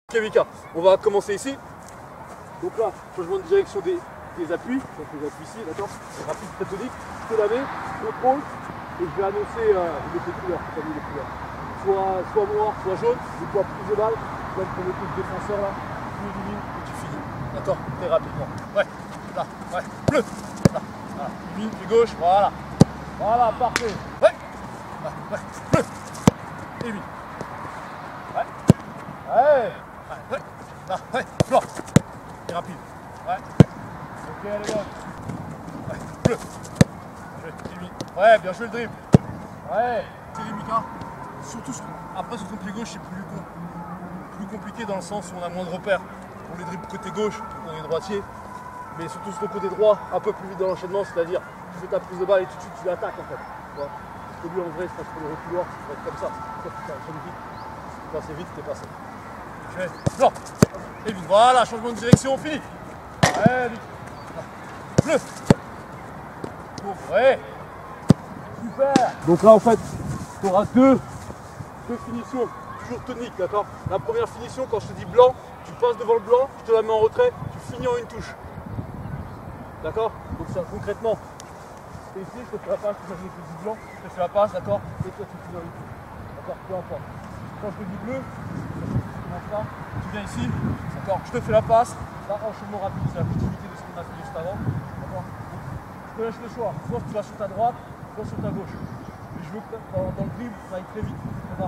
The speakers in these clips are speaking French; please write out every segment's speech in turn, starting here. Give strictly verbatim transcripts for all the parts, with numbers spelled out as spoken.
Ok Mika, on va commencer ici. Donc là, changement de direction des, des appuis. Donc les appuis ici, d'accord. C'est rapide, très tonique. Je te la mets, contrôle. Et je vais annoncer euh, les couleurs, comme les couleurs. Soit, soit noir, soit jaune. Je vois plus de balles. Comme pour le coup de défenseur là. Tu élimines et tu finis. D'accord. Très rapidement. Ouais. Là. Ouais. Bleu. Là. Voilà. Élimine, puis gauche. Voilà. Voilà, parfait. Ouais. Là. Ouais. Bleu. Élimine. Ouais. Ouais. Ouais. Là. Ouais. Blanc. Et rapide. Ouais. Ok, elle est bonne. Ouais. Bleu. Ouais, bien joué le dribble. Ouais. C'est les Mika. Surtout après sur ton pied gauche, c'est plus, com plus compliqué dans le sens où on a moins de repères. On les dribble côté gauche, on est droitier. Mais surtout sur le côté droit, un peu plus vite dans l'enchaînement, c'est-à-dire tu fais ta prise de balle et tout de suite tu l'attaques en fait. Tu vois. Parce que lui en vrai, c'est pour le reculoir, ça va être comme ça. Sauf que ça enchaîne vite. Si tu passes vite, t'es passé. Je fais blanc. Et vite. Voilà, changement de direction, fini. Ouais, vite. Bleu. Ouais. Super. Donc là en fait, tu auras deux, deux finitions, toujours toniques, d'accord. La première finition, quand je te dis blanc, tu passes devant le blanc, je te la mets en retrait, tu finis en une touche. D'accord. Donc ça, concrètement, tu es ici, je te fais la passe, je te dis blanc, je te fais la passe, d'accord, et toi tu finis en une touche. D'accord, peu importe. Quand je te dis bleu, tu commences là, tu viens ici, d'accord, je te fais la passe, là enchaînement rapide, c'est la continuité de ce qu'on a fait juste avant. D'accord. Je te laisse le choix, soit tu vas sur ta droite, soit sur ta gauche. Et je veux que dans, dans le dribble, ça aille très vite. Ça va.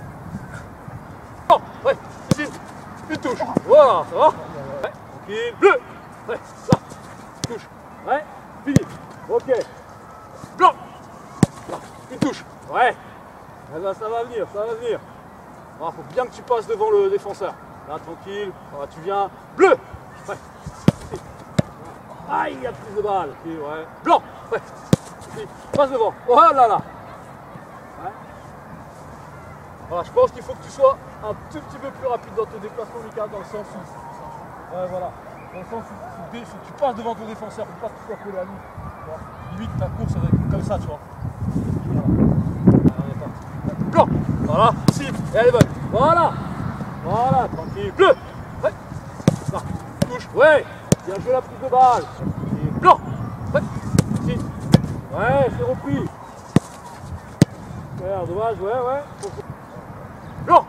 Oh, ouais, ici, une touche. Voilà, ça va. Ouais, tranquille, bleu. Ouais, là, touche. Ouais, fini. Ok. Blanc. Là, une touche. Ouais. Eh ben, ça va venir, ça va venir. Il faut bien que tu passes devant le défenseur. Là, tranquille. Là, tu viens. Bleu. Ouais. Aïe, il y a plus de balles. Okay, ouais. Blanc. Ouais. Ici. Passe devant. Voilà là. Ouais. Voilà, je pense qu'il faut que tu sois un tout petit peu plus rapide dans ton déplacement, Mika, dans le sens où. Ouais, voilà. Dans le sens où tu, tu passes devant ton défenseur, il ne faut pas que tu sois collé à lui. Tu vois. Limite, ta course, ça va être comme ça, tu vois. Voilà. Blanc. Voilà. Ici. Et elle est bonne. Voilà. Voilà. Tranquille. Bleu. Ouais. Là. Touche. Ouais. Bien joué la prise de balle. Et blanc. Ouais. Ici. Ouais, c'est repris. Ouais, dommage, ouais, ouais. Blanc.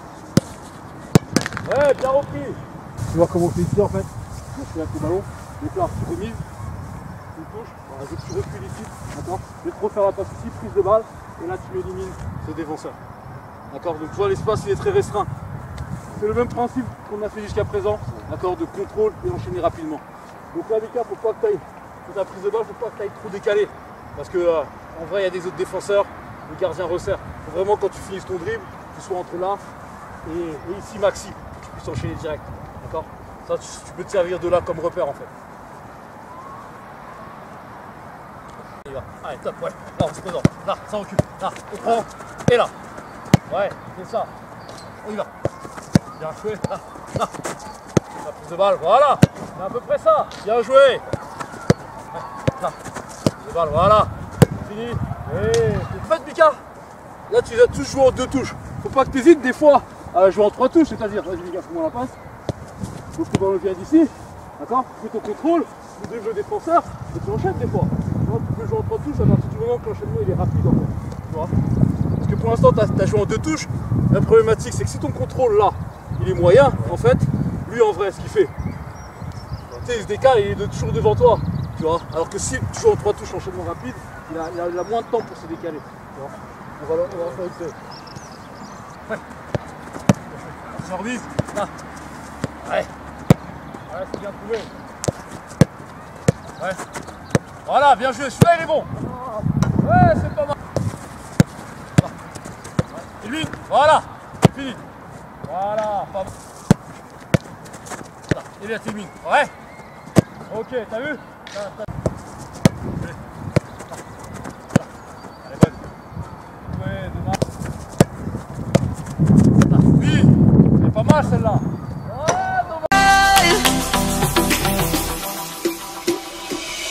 Ouais, bien repris. Tu vois comment c'est ici en fait. Je suis avec le ballon. Donc là, tu remises. Tu me touches. Voilà, je tu recules ici. D'accord. Je vais te refaire la passe ici, prise de balle. Et là, tu élimines ce défenseur. D'accord. Donc tu vois, l'espace il est très restreint. C'est le même principe qu'on a fait jusqu'à présent. D'accord. De contrôle et enchaîner rapidement. Donc là, Mika, faut pas que tu ailles. Pour ta prise de balle, faut pas que tu ailles trop décalé. Parce que euh, en vrai, il y a des autres défenseurs. Le gardien resserre. Il faut vraiment quand tu finisses ton dribble, tu sois entre là et, et ici maxi, que tu puisses enchaîner direct. D'accord. Ça, tu, tu peux te servir de là comme repère en fait. Il va. Allez, top, ouais. Là, on se présente. Là, ça recule. Là, on prend. Et là. Ouais, c'est ça. On y va. Bien joué. Là, là. La prise de balle, voilà. C'est à peu près ça. Bien joué. Là. Prise de balle, voilà. Fini. Et en fait, Mika, là tu as tous joué en deux touches. Faut pas que tu hésites des fois à jouer en trois touches, c'est-à-dire, vas-y Mika, fais-moi la passe. Donc le ballon vient d'ici, d'accord. Tu fais ton contrôle, tu dribbles le défenseur, et tu enchaînes des fois. Donc, tu peux jouer en trois touches à partir du moment que l'enchaînement il est rapide en fait. Tu vois. Parce que pour l'instant tu as, as joué en deux touches. La problématique c'est que si ton contrôle là, il est moyen, en fait, lui en vrai ce qu'il fait, tu sais, il se décale et il est toujours devant toi. Tu vois. Alors que si tu joues en trois touches enchaînement rapide, Il a, il, a, il a moins de temps pour se décaler. Tu vois. On va, on va faire une tête. Ouais. On se revise. Là. Ouais. Ouais, c'est bien trouvé. Ouais. Voilà, bien joué. Celui-là, il est bon. Ouais, c'est pas mal. Et lui, voilà. Fini. Voilà, pas mal. Voilà. Et bien, termine. Ouais. Ok, t'as vu? T'as, t'as... Pas mal celle-là.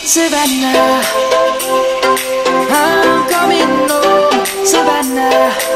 Savannah, I'm coming home, Savannah.